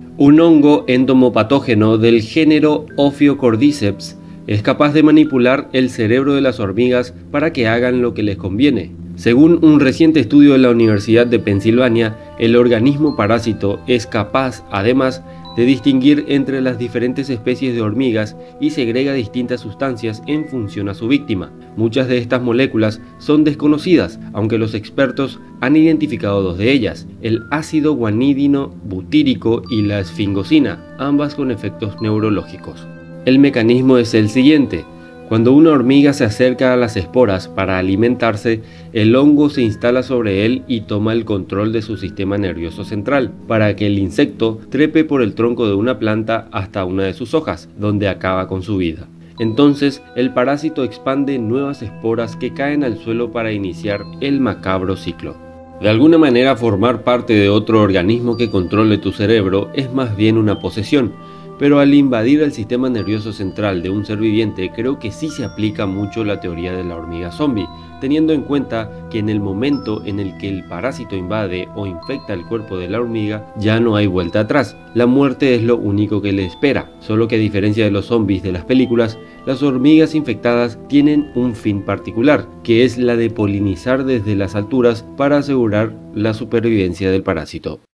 Un hongo entomopatógeno del género Ophiocordyceps es capaz de manipular el cerebro de las hormigas para que hagan lo que les conviene. Según un reciente estudio de la Universidad de Pensilvania, el organismo parásito es capaz, además, de distinguir entre las diferentes especies de hormigas y segrega distintas sustancias en función a su víctima. Muchas de estas moléculas son desconocidas, aunque los expertos han identificado dos de ellas, el ácido guanídino butírico y la esfingosina, ambas con efectos neurológicos. El mecanismo es el siguiente. Cuando una hormiga se acerca a las esporas para alimentarse, el hongo se instala sobre él y toma el control de su sistema nervioso central, para que el insecto trepe por el tronco de una planta hasta una de sus hojas, donde acaba con su vida. Entonces, el parásito expande nuevas esporas que caen al suelo para iniciar el macabro ciclo. De alguna manera, formar parte de otro organismo que controle tu cerebro es más bien una posesión. Pero al invadir el sistema nervioso central de un ser viviente, creo que sí se aplica mucho la teoría de la hormiga zombie, teniendo en cuenta que en el momento en el que el parásito invade o infecta el cuerpo de la hormiga, ya no hay vuelta atrás. La muerte es lo único que le espera, solo que a diferencia de los zombies de las películas, las hormigas infectadas tienen un fin particular, que es la de polinizar desde las alturas para asegurar la supervivencia del parásito.